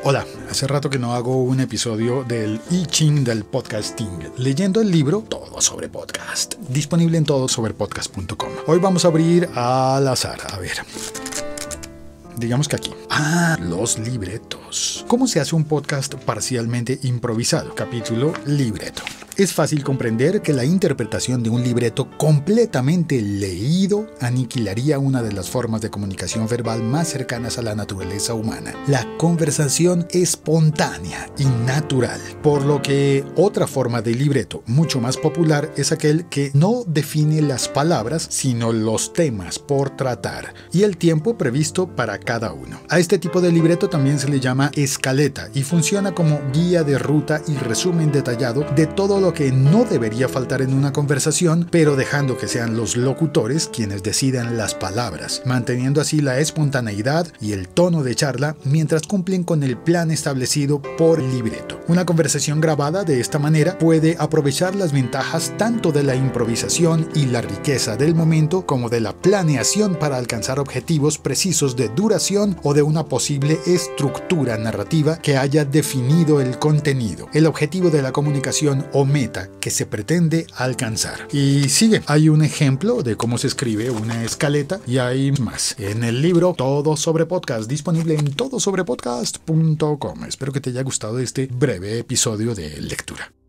Hola, hace rato que no hago un episodio del I Ching del podcasting, leyendo el libro Todo sobre Podcast, disponible en todosobrepodcast.com. Hoy vamos a abrir al azar, a ver. Digamos que aquí. Los libretos. ¿Cómo se hace un podcast parcialmente improvisado? Capítulo libreto. Es fácil comprender que la interpretación de un libreto completamente leído aniquilaría una de las formas de comunicación verbal más cercanas a la naturaleza humana, la conversación espontánea y natural. Por lo que otra forma de libreto mucho más popular es aquel que no define las palabras, sino los temas por tratar y el tiempo previsto para cada uno. A este tipo de libreto también se le llama escaleta y funciona como guía de ruta y resumen detallado de todo lo que no debería faltar en una conversación, pero dejando que sean los locutores quienes decidan las palabras, manteniendo así la espontaneidad y el tono de charla mientras cumplen con el plan establecido por el libreto. Una conversación grabada de esta manera puede aprovechar las ventajas tanto de la improvisación y la riqueza del momento como de la planeación para alcanzar objetivos precisos de duración o de una posible estructura narrativa que haya definido el contenido, el objetivo de la comunicación o meta que se pretende alcanzar. Y sigue, hay un ejemplo de cómo se escribe una escaleta y hay más en el libro Todo sobre Podcast, disponible en todosobrepodcast.com. Espero que te haya gustado este breve episodio de lectura.